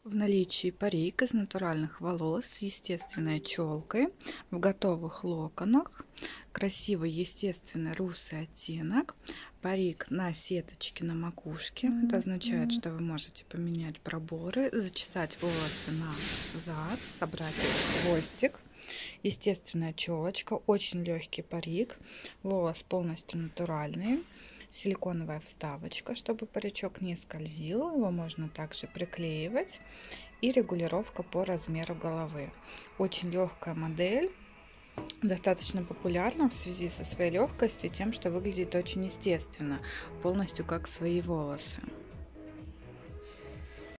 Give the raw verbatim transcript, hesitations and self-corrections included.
В наличии парик из натуральных волос с естественной челкой в готовых локонах. Красивый естественный русый оттенок. Парик на сеточке на макушке. Это означает, что вы можете поменять проборы, зачесать волосы назад, собрать их в хвостик. Естественная челочка, очень легкий парик. Волос полностью натуральный. Силиконовая вставочка, чтобы паричок не скользил. Его можно также приклеивать. И регулировка по размеру головы. Очень легкая модель. Достаточно популярна в связи со своей легкостью и тем, что выглядит очень естественно. Полностью как свои волосы.